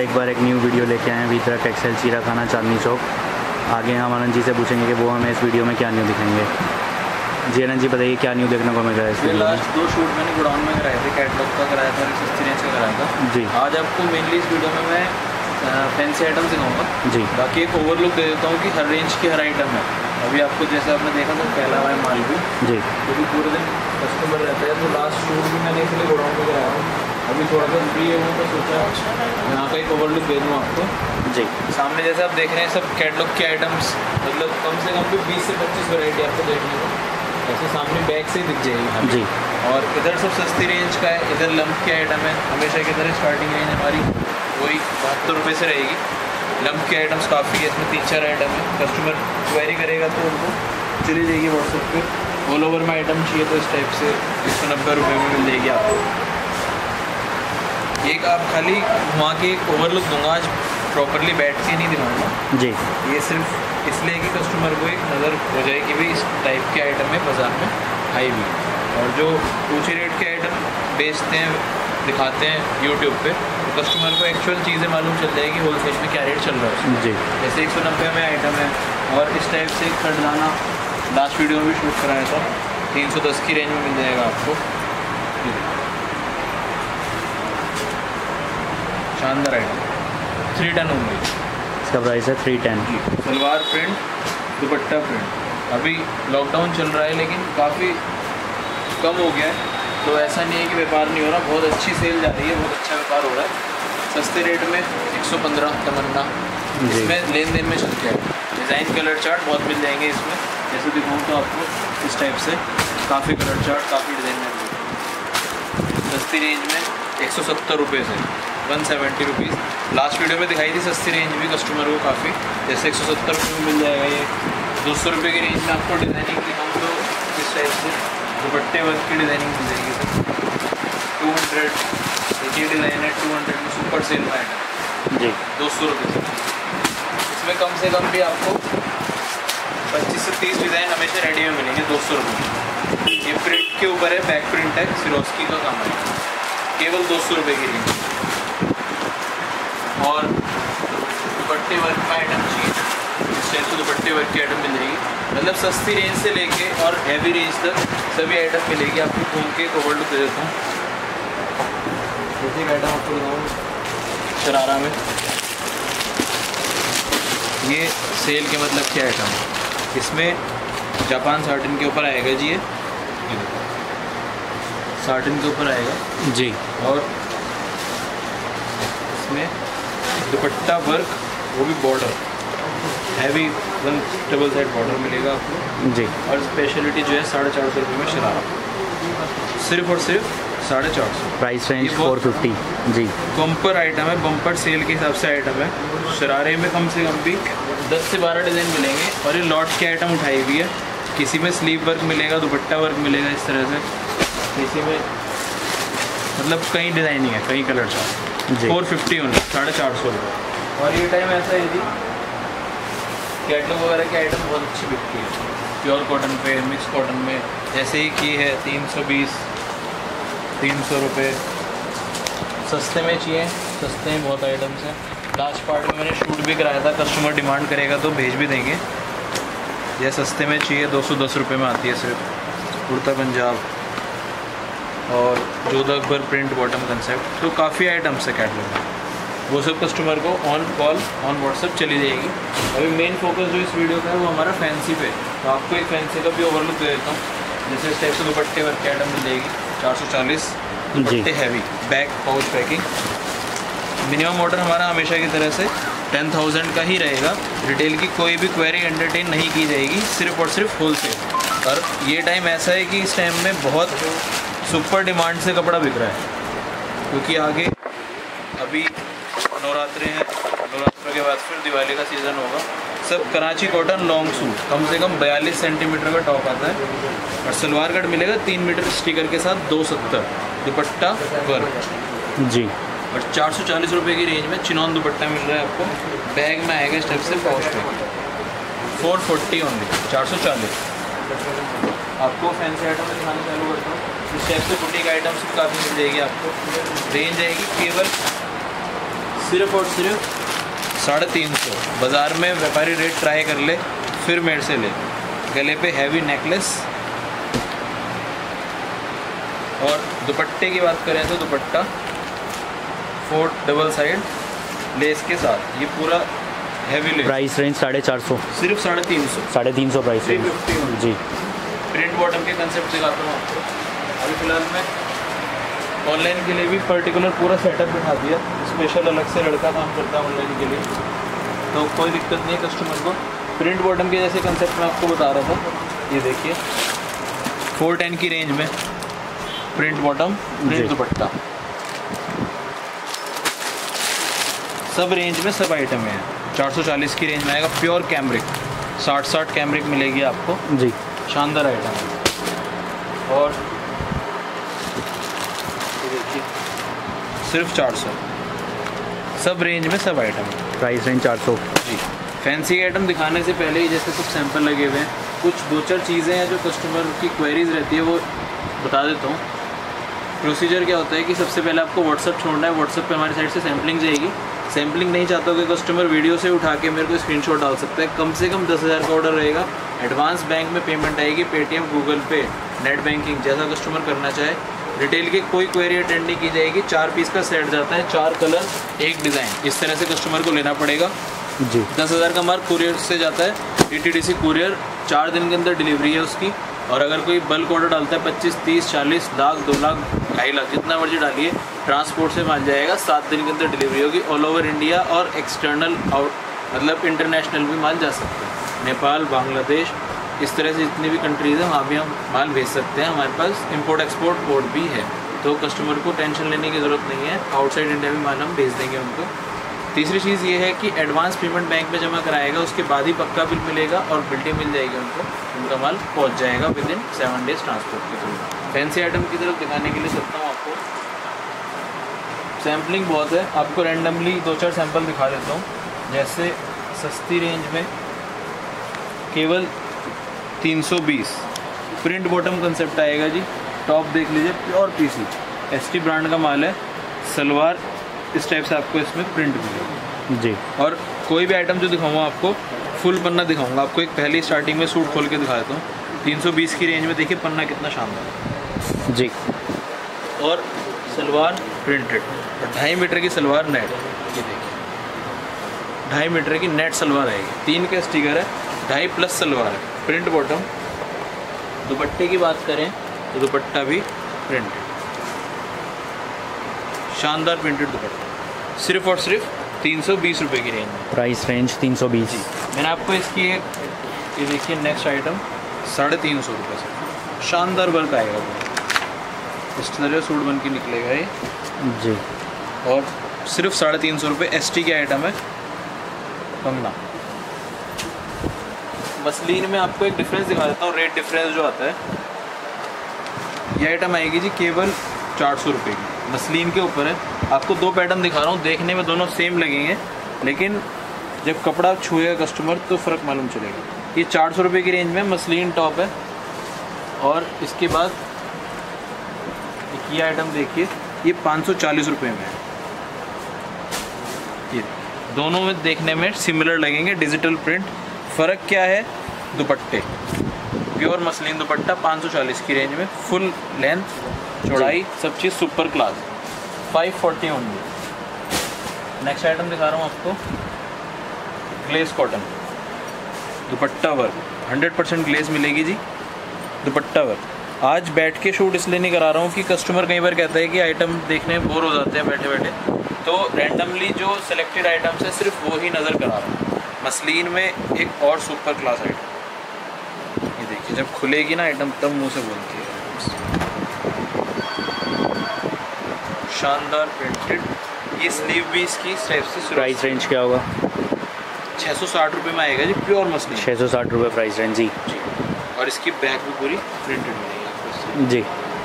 एक बार एक new video लेके आए हैं वीतरा टेक्सटाइल चीरा खाना चांदनी चौक। आगे हम आनंद जी से पूछेंगे कि वो हमें इस वीडियो में क्या न्यू दिखाएंगे। जी आनंद जी बताइए क्या न्यू देखने को मिल रहा है इस वीडियो में? लास्ट 2 शूट मैंने गोडाउन में कराए थे, कैटलॉग का कराया था और सस्ती रेंज का कराया था जी। आज आपको मेनली इस वीडियो में मैं फैंसी आइटम दिखाऊंगा जी। बाकी एक ओवरलुक दे देता हूँ कि हर रेंज की हर आइटम है। अभी आपको जैसे आपने देखा था पहला हुआ है माल भी जी, क्योंकि पूरे दिन कस्टमर रहता है, तो लास्ट शूट भी मैंने इसलिए गोडाउन में कराया था। अभी थोड़ा सा फ्री है वो, तो सोचा यहाँ का एक ओवरलुक दे दूँ आपको जी। सामने जैसे आप देख रहे हैं सब कैटलॉग के आइटम्स, मतलब कम से कम भी 20 से 25 वैरायटी आपको देखने को ऐसे सामने बैग से ही दिख जाएगी जी। और इधर सब सस्ती रेंज का है, इधर लंप के आइटम है। हमेशा की तरह स्टार्टिंग रेंज हमारी वही 72 रुपये से रहेगी। लंप के आइटम्स काफ़ी है, इसमें 3-4 आइटम है। कस्टमर क्वेरी करेगा तो उनको चली जाएगी व्हाट्सएप पे, ऑल ओवर में आइटम चाहिए तो इस टाइप से 190 रुपये में मिल जाएगी आपको। एक आप खाली वहाँ के एक ओवरलुक दूंगा, आज प्रॉपरली बैठ के नहीं दिखाऊंगा जी। ये सिर्फ इसलिए कि कस्टमर को एक नज़र हो जाए कि भाई इस टाइप के आइटम है बाज़ार में हाई भी। और जो ऊँचे रेट के आइटम बेचते हैं दिखाते हैं यूट्यूब पे, तो कस्टमर को एक्चुअल चीज़ें मालूम चल जाएगी होलसेल में क्या रेट चल रहा है उसमें। जी। जैसे 190 में आइटम है और इस टाइप से एक खड़दाना लास्ट वीडियो में भी शूट कराया था, 310 की रेंज में मिल जाएगा आपको। शानदार आइटम 310 होंगे, इसका प्राइस है 310 जी। Salwar print, dupatta print. अभी लॉकडाउन चल रहा है लेकिन काफ़ी कम हो गया है, तो ऐसा नहीं है कि व्यापार नहीं हो रहा, बहुत अच्छी सेल जा रही है, बहुत अच्छा व्यापार हो रहा है। सस्ते रेट में 115 तमन्ना, इसमें लेन देन में चलते हैं। डिज़ाइन कलर चार्ट बहुत मिल जाएंगे इसमें, जैसे दिखाऊँ तो आपको इस टाइप से काफ़ी कलर चार्ट काफ़ी डिज़ाइन में मिलेंगे। सस्ती रेंज में 170 रुपये से 170 रुपीज़। लास्ट वीडियो में दिखाई थी सस्ती रेंज भी कस्टमर को काफ़ी, जैसे 170 रुपये में मिल जाएगा ये। 200 रुपये की रेंज में आपको डिज़ाइनिंग दिखाऊँ तो इस टाइप से दुपट्टे वर्क की डिज़ाइनिंग मिल जाएगी सर। 200 एक ही डिज़ाइन है 200 में सुपर सेल में आइटम जी। 200 रुपये से। इसमें कम से कम भी आपको 25 से 30 डिज़ाइन हमेशा रेडी में मिलेंगे 200 रुपये। ये प्रिंट के ऊपर है, बैक प्रिंट है, सिरोस्की का काम है, केवल 200 रुपये की रेंज। और दुपट्टे वर्क का आइटम चाहिए इस टाइप से दुपट्टे वर्क की आइटम मिल जाएगी, मतलब सस्ती रेंज से लेके और हैवी रेंज तक सभी आइटम मिलेगी। आपको घूम के एक ओवरलुक दे देता हूँ। जैसे आइटम आपको दिखाऊँ शरारा में, ये सेल के मतलब क्या आइटम है, इसमें जापान साटिन के ऊपर आएगा जी, ये साटिन के ऊपर आएगा जी। और इसमें दुपट्टा वर्क, वो भी border heavy 1 double side border मिलेगा आपको जी। और स्पेशलिटी जो है 450 रुपये में शरारा, सिर्फ और सिर्फ 450। प्राइस रेंज 450 जी। बम्पर आइटम है, बम्पर सेल के हिसाब से आइटम है। शरारे में कम से कम भी 10 से 12 डिज़ाइन मिलेंगे और ये लॉट की आइटम उठाई हुई है। किसी में स्लीव वर्क मिलेगा, दुपट्टा वर्क मिलेगा इस तरह से, किसी में मतलब कई डिज़ाइनिंग है, कई कलर चार्ट। 450 ओनली, 450 रुपये। और ये टाइम ऐसा है जी कैटलॉग वगैरह की आइटम बहुत अच्छी बिकती है प्योर कॉटन पे, मिक्स कॉटन में। जैसे ही की है 320, 300 रुपये। सस्ते में चाहिए, सस्ते में बहुत आइटम्स हैं। लास्ट पार्ट में मैंने शूट भी कराया था, कस्टमर डिमांड करेगा तो भेज भी देंगे। यह सस्ते में चाहिए 210 रुपये में आती है सिर्फ। कुर्ता पंजाब और Jodha Akbar print bottom concept, तो काफ़ी आइटम्स है कैटलॉग में, वो सब कस्टमर को ऑन कॉल ऑन व्हाट्सएप चली जाएगी। अभी मेन फोकस जो इस वीडियो का है वो हमारा फैंसी पे, तो आपको एक फैंसी का भी ओवरलुक दे देता हूँ। जैसे इस टाइप से दुपट्टे वर्क की आइटम मिल जाएगी 440, दुपट्टे heavy, back pouch packing. Minimum order हमारा हमेशा की तरह से 10,000 का ही रहेगा। रिटेल की कोई भी क्वेरी एंटरटेन नहीं की जाएगी, सिर्फ और सिर्फ होलसेल। और ये टाइम ऐसा है कि इस टाइम में बहुत सुपर डिमांड से कपड़ा बिक रहा है, क्योंकि आगे अभी नवरात्रे हैं, नवरात्रों के बाद फिर दिवाली का सीज़न होगा। सब कराची कॉटन लॉन्ग सूट, कम से कम 42 सेंटीमीटर का टॉप आता है और सलवार कट मिलेगा 3 मीटर स्टिकर के साथ 270, दुपट्टा वर्क जी। और 440 रुपये की रेंज में चिनॉन दुपट्टा मिल रहा है आपको। बैग में आएगा इस टाइप से पाउच पे, 440 ओनली, 440। आपको फैंसी आइटम दिखाना चालू करता हूँ। इस टाइप से बुटीक आइटम्स भी काफ़ी मिल जाएगी आपको। रेंज आएगी केवल सिर्फ और सिर्फ 350। बाज़ार में व्यापारी रेट ट्राई कर ले, फिर मेरे से ले। गले पे हैवी नेकलेस। और दुपट्टे की बात करें तो दुपट्टा 4 डबल साइड लेस के साथ, ये पूरा हैवी लेस। प्राइस रेंज 450, सिर्फ 350। 350 प्राइस रेंज 350 जी। प्रिंट बॉटम के कंसेप्ट दिखाता हूँ आपको। अभी फ़िलहाल मैं ऑनलाइन के लिए भी पर्टिकुलर पूरा सेटअप बिठा दिया, स्पेशल अलग से लड़का काम करता है ऑनलाइन के लिए, तो कोई दिक्कत नहीं है कस्टमर को। प्रिंट बॉटम के जैसे कंसेप्ट मैं आपको बता रहा था, ये देखिए 410 की रेंज में प्रिंट बॉटम, प्रिंट दुपट्टा, सब रेंज में सब आइटम है। 440 की रेंज में आएगा, प्योर कैमरिक, 60 कैमरिक मिलेगी आपको जी। शानदार आइटम है। और ये देखिए सिर्फ 400, सब रेंज में सब आइटम है। प्राइस रेंज 400 जी। फैंसी आइटम दिखाने से पहले ही जैसे कुछ सैंपल लगे हुए हैं, कुछ 2-4 चीज़ें हैं जो कस्टमर की क्वेरीज रहती है, वो बता देता हूँ। प्रोसीजर क्या होता है कि सबसे पहले आपको व्हाट्सअप छोड़ना है। व्हाट्सअप पे हमारी साइड से सैम्पलिंग जाएगी। सैम्पलिंग नहीं चाहता कि कस्टमर वीडियो से उठा के मेरे को स्क्रीनशॉट डाल सकता है। कम से कम 10,000 का ऑर्डर रहेगा। एडवांस बैंक में पेमेंट आएगी, Paytm, Google Pay, net banking, जैसा कस्टमर करना चाहे। रिटेल की कोई क्वेरी अटेंड नहीं की जाएगी। 4 पीस का सेट जाता है, 4 कलर 1 डिज़ाइन, इस तरह से कस्टमर को लेना पड़ेगा जी। 10,000 का मार्क कुरियर से जाता है, DTDC कुरियर, 4 दिन के अंदर डिलीवरी है उसकी। और अगर कोई बल्क ऑर्डर डालता है 25, 30, 40, लाख, 2 लाख, 2.5 लाख, जितना मर्जी डालिए, ट्रांसपोर्ट से माल जाएगा, 7 दिन के अंदर डिलीवरी होगी। ऑल ओवर इंडिया और एक्सटर्नल आउट मतलब इंटरनेशनल भी माल जा सकता है। नेपाल, बांग्लादेश, इस तरह से जितनी भी कंट्रीज़ हैं वहाँ भी हम माल भेज सकते हैं। हमारे पास इम्पोर्ट एक्सपोर्ट बोर्ड भी है, तो कस्टमर को टेंशन लेने की ज़रूरत नहीं है। आउटसाइड इंडिया भी माल हम भेज देंगे उनको। तीसरी चीज़ ये है कि एडवांस पेमेंट बैंक में जमा कराएगा, उसके बाद ही पक्का बिल मिलेगा और बिल्टी मिल जाएगी उनको, उनका माल पहुंच जाएगा विदिन 7 डेज ट्रांसपोर्ट के थ्रू। फैंसी आइटम की तरफ दिखाने के लिए सकता हूँ आपको। सैम्पलिंग बहुत है, आपको रैंडमली 2-4 सैंपल दिखा देता हूँ। जैसे सस्ती रेंज में केवल 320 प्रिंट बॉटम कंसेप्ट आएगा जी। टॉप देख लीजिए, प्योर पीसी ST ब्रांड का माल है। सलवार इस टाइप से आपको इसमें प्रिंट मिलेगा जी। और कोई भी आइटम जो दिखाऊंगा आपको, फुल पन्ना दिखाऊंगा आपको। एक पहली स्टार्टिंग में सूट खोल के दिखा देता हूँ। 320 की रेंज में देखिए पन्ना कितना शानदार जी। और सलवार प्रिंटेड, और 2.5 मीटर की सलवार नेट, ये देखिए 2.5 मीटर की नेट सलवार आएगी। 3 का स्टिकर है, 2.5 प्लस सलवार है, प्रिंट बॉटम। दुपट्टे की बात करें तो दुपट्टा भी प्रिंटेड, शानदार प्रिंटेड दुपट्टा, सिर्फ और सिर्फ 320 रुपये की रेंज में। Price range 320। मैंने आपको इसकी एक, ये देखिए नेक्स्ट आइटम 350 रुपये से शानदार वर्क आएगा वो, इस तरह सूट बन के निकलेगा ये जी। और सिर्फ 350 रुपये। ST की आइटम है कंगना। मसलिन में आपको एक डिफरेंस दिखा देता हूँ, रेट डिफरेंस जो आता है। ये आइटम आएगी जी केवल 400 रुपये की, मसलिन के ऊपर है। आपको 2 पैटर्न दिखा रहा हूँ, देखने में दोनों सेम लगेंगे, लेकिन जब कपड़ा छुएगा कस्टमर तो फ़र्क मालूम चलेगा। ये 400 रुपये की रेंज में मसलिन टॉप है। और इसके बाद ये आइटम देखिए, ये 540 रुपये में है। ये दोनों में देखने में सिमिलर लगेंगे, डिजिटल प्रिंट। फ़र्क क्या है? दुपट्टे, प्योर मसलिन दुपट्टा 540 की रेंज में, फुल लेंथ, चौड़ाई, सब चीज़ super class, 540 only. Next item दिखा रहा हूँ आपको, glace cotton dupatta work, 100% glace मिलेगी जी, दुपट्टा वर्क। आज बैठ के शूट इसलिए नहीं करा रहा हूँ कि कस्टमर कई बार कहता है कि आइटम देखने में बोर हो जाते हैं बैठे बैठे, तो रैंडमली जो सिलेक्टेड आइटम्स है सिर्फ वो ही नज़र करा रहा हूँ। मसलिन में एक और सुपर क्लास आइटम, ये देखिए जब खुलेगी ना आइटम तब मुँह से बोलती है, शानदार प्रिंटेड। ये स्लीव भी इसकी स्टेप से। प्राइस रेंज क्या होगा? 660 रुपये में आएगा जी, प्योर मसलिन। 660 रुपये प्राइस रेंज जी। और इसकी बैक भी पूरी प्रिंटेड मिलेगी आपको जी।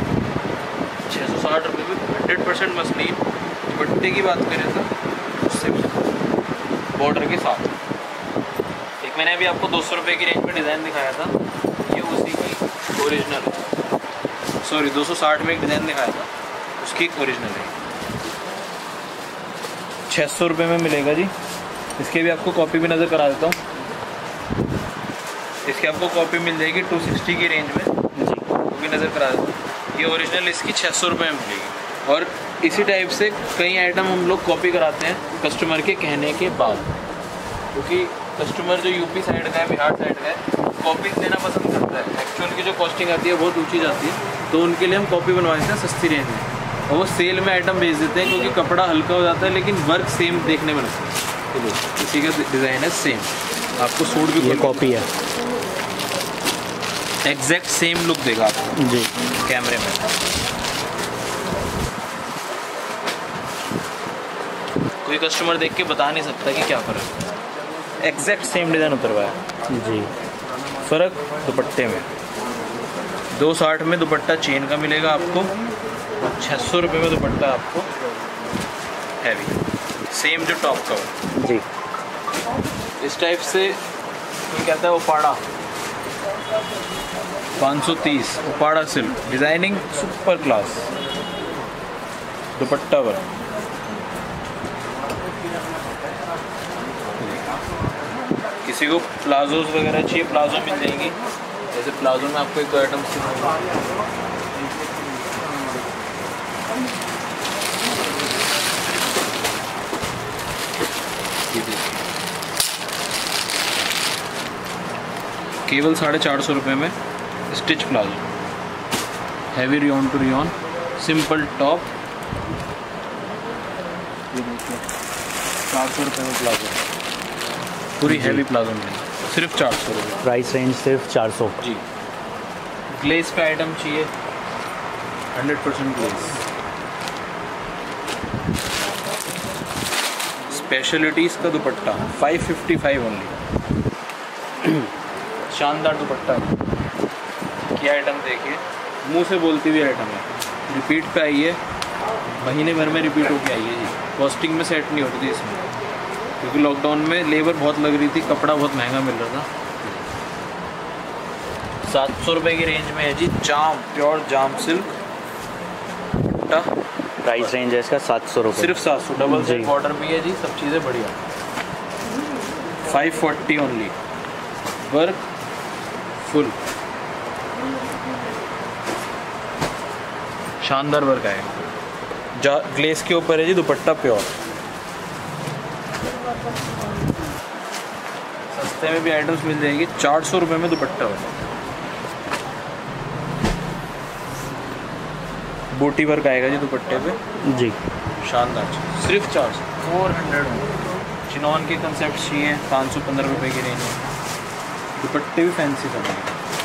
660 रुपये में 100% मसलिन। दुपट्टे की बात करें तो उससे भी बॉर्डर के साथ। एक मैंने अभी आपको 200 रुपये की रेंज में डिज़ाइन दिखाया था, ये उसी की ओरिजिनल है। सॉरी 260 में एक डिज़ाइन दिखाया था, उसकी एक ओरिजिनल है। 600 रुपये में मिलेगा जी। इसके भी आपको कॉपी भी नज़र करा देता हूँ। इसकी आपको कॉपी मिल जाएगी 260 की रेंज में जी, वो भी नज़र करा देता हूँ। ये ओरिजिनल इसकी 600 रुपये में मिलेगी। और इसी टाइप से कई आइटम हम लोग कॉपी कराते हैं कस्टमर के कहने के बाद, क्योंकि कस्टमर जो यूपी साइड का है, बिहार साइड का है, कॉपी देना पसंद करता है। एक्चुअल की जो कॉस्टिंग आती है बहुत ऊंची जाती है, तो उनके लिए हम कॉपी बनवा देते हैं सस्ती रेंज में, और वो सेल में आइटम बेच देते हैं, क्योंकि कपड़ा हल्का हो जाता है लेकिन वर्क सेम देखने में लगता है। तो इसी का डिज़ाइन है सेम, आपको सूट भी ये कॉपी है, एग्जैक्ट सेम लुक देगा आपको जी कैमरे में। कोई कस्टमर देख के बता नहीं सकता कि क्या फ़र्क है, एग्जैक्ट सेम डिज़ाइन उतरवाया जी। फ़र्क दुपट्टे में। 260 में दुपट्टा चेन का मिलेगा आपको, 600 रुपये में दुपट्टा आपको हैवी, सेम जो टॉप कवर जी। इस टाइप से कोई कहता है Uppada 530, Uppada silk, designing super class, dupatta work. किसी को प्लाजोज वगैरह चाहिए, प्लाजो मिल जाएंगी। जैसे प्लाजो में आपको एक दो आइटम केवल 450 रुपये में stitch palazzo, heavy rayon to rayon, simple top, 400 रुपये में प्लाजो, पूरी हैवी प्लाजो मिलेगी सिर्फ 400 रुपये। प्राइस रेंज सिर्फ 400 जी। ग्लेस का आइटम चाहिए, 100% ग्लेस, स्पेशलिटीज़ का दुपट्टा 555 ओनली, शानदार दुपट्टा की आइटम देखिए, मुंह से बोलती हुई आइटम है, रिपीट पे आई है, महीने भर में रिपीट होके आई है जी। कॉस्टिंग में सेट नहीं होती थी इसमें, क्योंकि लॉकडाउन में लेबर बहुत लग रही थी, कपड़ा बहुत महंगा मिल रहा था। 700 रुपये की रेंज में है जी, jam, pure jam silk dupatta. Price range है इसका 700 रुपये, सिर्फ 700, डबल जी। साइड बॉर्डर भी है जी, सब चीज़ें बढ़िया। 540 ओनली, वर्क फुल, शानदार वर्क आएगा, ग्लेस के ऊपर है जी, दुपट्टा प्योर। सस्ते में भी आइटम्स मिल जाएंगी, 400 रुपये में दुपट्टा होगा, बूटी वर्क आएगा जी दुपट्टे पे जी, शानदार, सिर्फ 400, 400 में। चिनॉन के कंसेप्ट चाहिए, 515 रुपये की रेंज में, दुपट्टे भी फैंसी बने,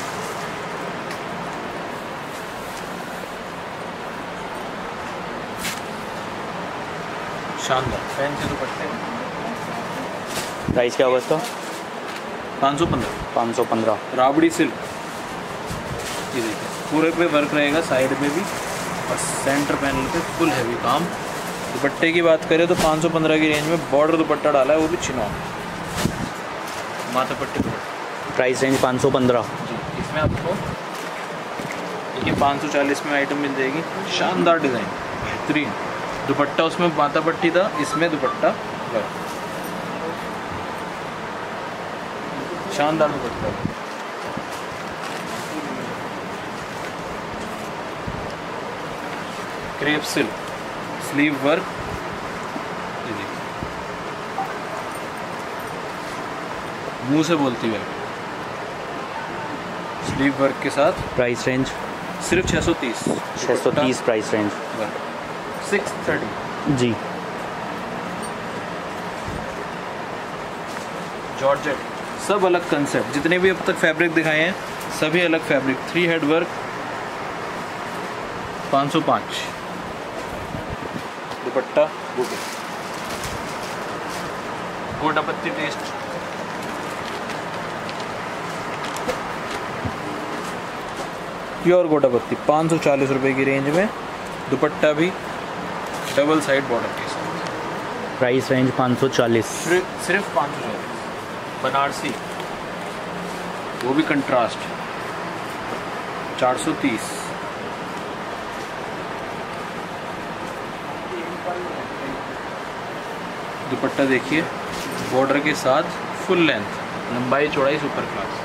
शानदार फैंसी दुपट्टे। प्राइस क्या होगा इसका? 515 राबड़ी सिल्क, ये देखिए पूरे पे वर्क रहेगा, साइड में भी और सेंटर पैनल पे फुल हैवी काम। दुपट्टे की बात करें तो 515 की रेंज में बॉर्डर दुपट्टा डाला है, वो भी चिनॉन माथा पट्टी दुपट्टा। प्राइस रेंज 515 जी। इसमें आपको देखिए 540 में आइटम मिल जाएगी, शानदार डिज़ाइन, बेहतरीन दुपट्टा, उसमें माथा पट्टी था, इसमें दुपट्टा वर्क, शानदार dupatta. Crepe silk, sleeve work, ये देखिए मुंह से बोलती है, स्लीव वर्क के साथ। प्राइस रेंज सिर्फ 630 प्राइस रेंज 630 जी। जॉर्जेट, सब अलग कंसेप्ट, जितने भी अब तक फैब्रिक दिखाए हैं सभी अलग फैब्रिक। 3 हेड वर्क 505, दुपट्टा बूटी, गोटापत्ती टेस्ट, प्योर गोटापत्ती 540 रुपये की रेंज में, दुपट्टा भी डबल साइड बॉर्डर के साथ। प्राइस रेंज 540 सिर्फ 540। बनारसी, वो भी कंट्रास्ट 430। दुपट्टा देखिए बॉर्डर के साथ फुल लेंथ, लंबाई चौड़ाई सुपर क्लास।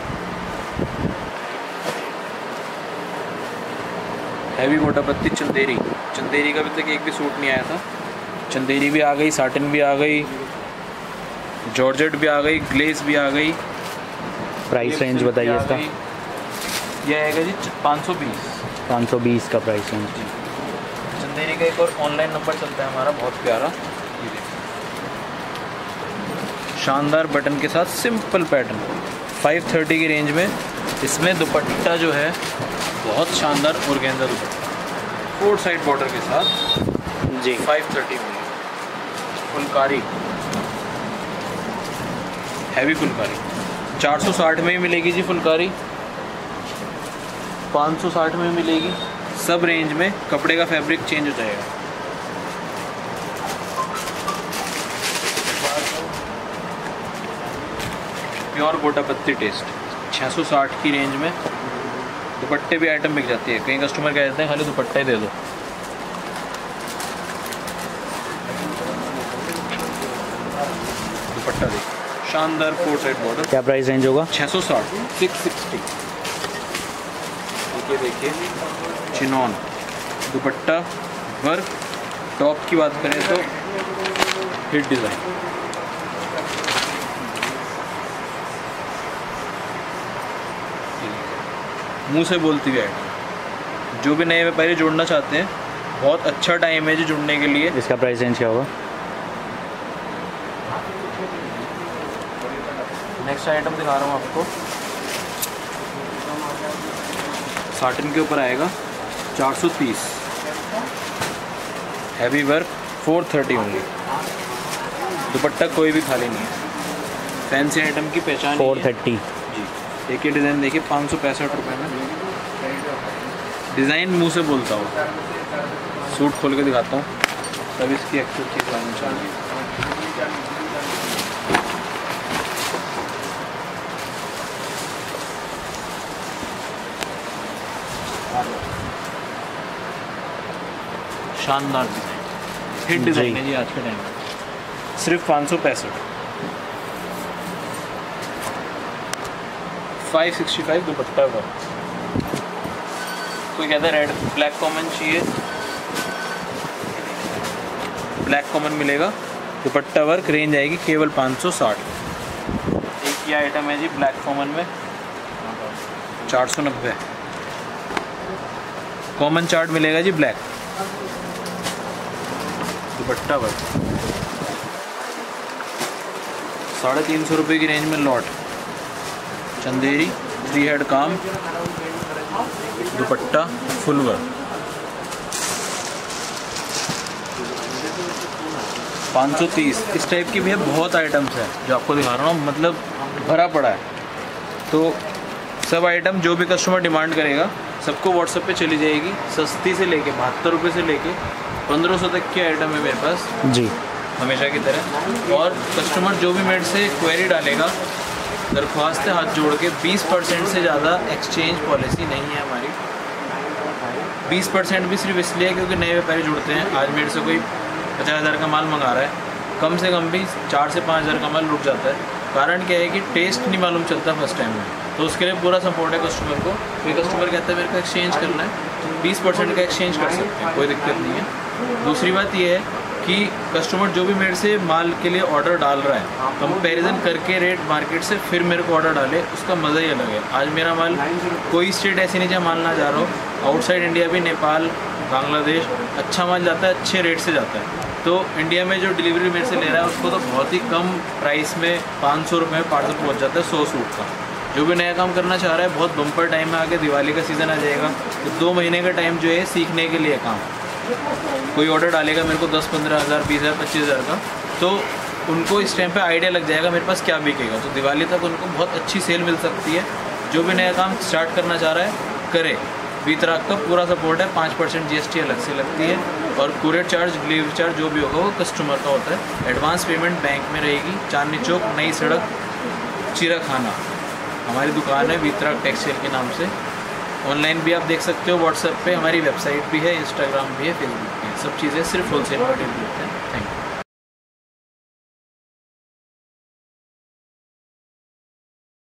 हैवी गोटा पत्ती चंदेरी, चंदेरी का अभी तक एक भी सूट नहीं आया था। चंदेरी भी आ गई, साटिन भी आ गई, जॉर्जेट भी आ गई, ग्लेस भी आ गई। प्राइस रेंज बताइए इसका। यह आएगा जी 520। 520 का प्राइस रेंज। चंदेरी का एक और ऑनलाइन नंबर चलता है हमारा बहुत प्यारा, शानदार बटन के साथ सिंपल पैटर्न 530 की रेंज में। इसमें दुपट्टा जो है बहुत शानदार ऑर्गेन्जा दुपट्टा, 4 साइड बॉर्डर के साथ जी। 530 में फुलकारी, हैवी फुलकारी 460 में ही मिलेगी जी। फुलकारी 560 में मिलेगी। सब रेंज में कपड़े का फैब्रिक चेंज हो जाएगा। प्योर गोटा पत्ती टेस्ट 660 की रेंज में। दुपट्टे भी आइटम बिक जाती है, कई कस्टमर कह देते हैं खाली दुपट्टा ही दे दो। दुपट्टा देखिए शानदार 4 साइड बॉर्डर। क्या प्राइस रेंज होगा? 660 660। देखिए चिनॉन दुपट्टा वर्क। टॉप की बात करें तो हिट डिज़ाइन, मुंह से बोलती हुई आइटम। जो भी नए व्यापारी जुड़ना चाहते हैं बहुत अच्छा टाइम है जी जुड़ने के लिए। इसका प्राइस रेंज क्या होगा? नेक्स्ट आइटम दिखा रहा हूँ आपको, साटिन के ऊपर आएगा 430, हैवी वर्क 430 होंगे। दुपट्टा कोई भी खाली नहीं है, फैंसी आइटम की पहचान 430 जी। एक ही डिज़ाइन देखिए 565 रुपये में। डिज़ाइन मुंह से बोलता हूँ, सूट खोल के दिखाता हूँ तब इसकी एक्चुअल चीज़ आनी चाहिए। शानदार डिज़ाइन, हिट डिज़ाइन है जी आज के टाइम में। सिर्फ 565, 565 दुपट्टा का। कोई कहता है रेड ब्लैक कॉमन चाहिए, ब्लैक कॉमन मिलेगा। दुपट्टा वर्क, रेंज आएगी केवल 560। एक ही आइटम है जी ब्लैक कॉमन में 490। कॉमन चार्ट मिलेगा जी ब्लैक, दुपट्टा वर्क 350 रुपये की रेंज में लॉट। चंदेरी 3 हेड काम, दुपट्टा फुल वर्क 530। इस टाइप की भी बहुत आइटम्स है जो आपको दिखा रहा हूँ, मतलब भरा पड़ा है। तो सब आइटम जो भी कस्टमर डिमांड करेगा सबको व्हाट्सएप पे चली जाएगी। सस्ती से लेके 72 रुपये से लेके 1500 तक की आइटम है मेरे पास जी, हमेशा की तरह। और कस्टमर जो भी मेरे से क्वेरी डालेगा, दरख्वास्त हाथ जोड़ के 20% से ज़्यादा एक्सचेंज पॉलिसी नहीं है हमारी। 20% भी सिर्फ इसलिए क्योंकि नए व्यापारी जुड़ते हैं। आज मेरे से कोई 50,000 का माल मंगा रहा है, कम से कम भी 4 से 5,000 का माल रुक जाता है। कारण क्या है कि टेस्ट नहीं मालूम चलता फर्स्ट टाइम में, तो उसके लिए पूरा सपोर्ट है कस्टमर को। कोई कस्टमर कहता है मेरे को एक्सचेंज करना है, 20% का एक्सचेंज कर सकते हैं, कोई दिक्कत नहीं है। दूसरी बात यह है कि कस्टमर जो भी मेरे से माल के लिए ऑर्डर डाल रहा है, कंपैरिजन करके रेट मार्केट से फिर मेरे को ऑर्डर डाले, उसका मज़ा ही अलग है। आज मेरा माल कोई स्टेट ऐसी नहीं जहाँ माल ना जा रहा हो। आउटसाइड इंडिया भी नेपाल, बांग्लादेश अच्छा माल जाता है, अच्छे रेट से जाता है। तो इंडिया में जो डिलीवरी मेरे से ले रहा है उसको तो बहुत ही कम प्राइस में 500 रुपये में पार्सल पहुँच जाता है 100 सूट का। जो भी नया काम करना चाह रहा है, बहुत बम्पर टाइम में आगे दिवाली का सीज़न आ जाएगा, तो 2 महीने का टाइम जो है सीखने के लिए काम। कोई ऑर्डर डालेगा मेरे को 10-15 हज़ार, 20,000, 25,000 का, तो उनको इस टाइम पे आइडिया लग जाएगा मेरे पास क्या बिकेगा। तो दिवाली तक उनको बहुत अच्छी सेल मिल सकती है। जो भी नया काम स्टार्ट करना चाह रहा है करे। वीतराग का पूरा सपोर्ट है, 5% GST अलग से लगती है, और कुरियर चार्ज, डिलीवरी चार्ज जो भी होगा वो कस्टमर का होता है। एडवांस पेमेंट बैंक में रहेगी। चांदनी चौक, नई सड़क, चिराखाना हमारी दुकान है वीतराग टेक्सटाइल के नाम से। ऑनलाइन भी आप देख सकते हो, व्हाट्सएप पे हमारी वेबसाइट भी है, इंस्टाग्राम भी है, फेसबुक भी है। सब चीज़ें सिर्फ होलसेल पर डील करते हैं। Thank you.